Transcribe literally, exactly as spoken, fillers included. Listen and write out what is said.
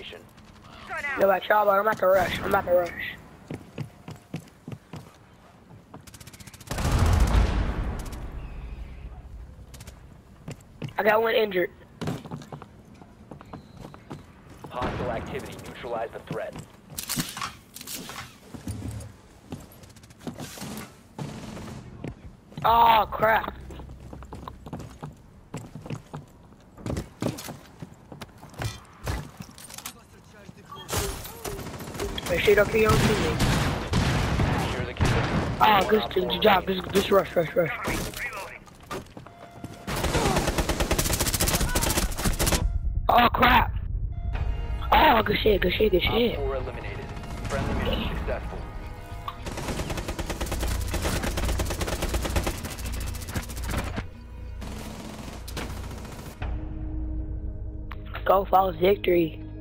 location. Yo, like, y'all, I'm about to rush. I'm about to rush. I got one injured. Hostile activity. Neutralize the threat. Oh, crap. Make sure you don't kill your own teammate. Secure the kill. Oh, good, good job. Just, just rush, rush, rush. Oh, crap. Oh, good shit, good shit, good shit. Op four eliminated. Friendly mission successful. Go, Falls victory.